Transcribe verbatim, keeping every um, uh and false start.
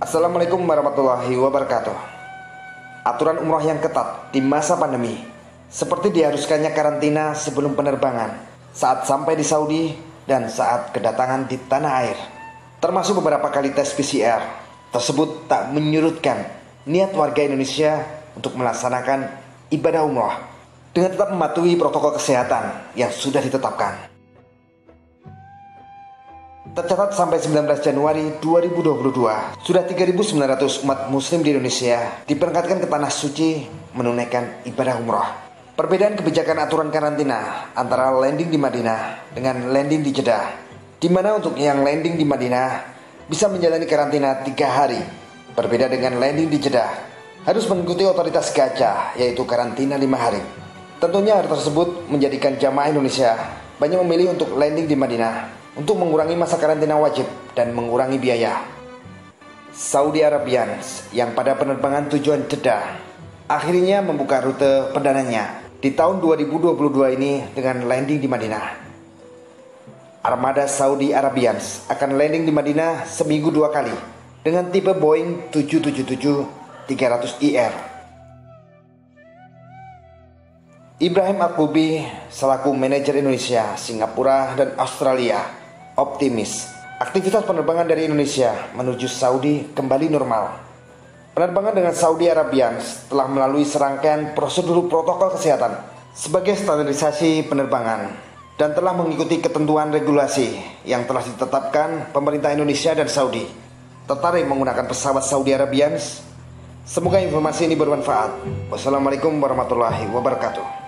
Assalamualaikum warahmatullahi wabarakatuh. Aturan umroh yang ketat di masa pandemi, seperti diharuskannya karantina sebelum penerbangan, saat sampai di Saudi, dan saat kedatangan di tanah air, termasuk beberapa kali tes P C R, tersebut tak menyurutkan niat warga Indonesia untuk melaksanakan ibadah umroh dengan tetap mematuhi protokol kesehatan yang sudah ditetapkan. Tercatat sampai sembilan belas Januari dua ribu dua puluh dua, sudah tiga ribu sembilan ratus umat muslim di Indonesia diberangkatkan ke tanah suci menunaikan ibadah umroh. Perbedaan kebijakan aturan karantina antara landing di Madinah dengan landing di Jeddah, di mana untuk yang landing di Madinah bisa menjalani karantina tiga hari, berbeda dengan landing di Jeddah harus mengikuti otoritas gajah, yaitu karantina lima hari. Tentunya hal tersebut menjadikan jamaah Indonesia banyak memilih untuk landing di Madinah untuk mengurangi masa karantina wajib dan mengurangi biaya. Saudi Arabians yang pada penerbangan tujuan Jeddah akhirnya membuka rute perdananya di tahun dua ribu dua puluh dua ini dengan landing di Madinah. Armada Saudi Arabians akan landing di Madinah seminggu dua kali dengan tipe Boeing tujuh tujuh tujuh tiga ratus I R. Ibrahim Akbubi selaku manajer Indonesia, Singapura, dan Australia optimis aktivitas penerbangan dari Indonesia menuju Saudi kembali normal. Penerbangan dengan Saudi Arabians telah melalui serangkaian prosedur protokol kesehatan sebagai standarisasi penerbangan dan telah mengikuti ketentuan regulasi yang telah ditetapkan pemerintah Indonesia dan Saudi. Tertarik menggunakan pesawat Saudi Arabians? Semoga informasi ini bermanfaat. Wassalamualaikum warahmatullahi wabarakatuh.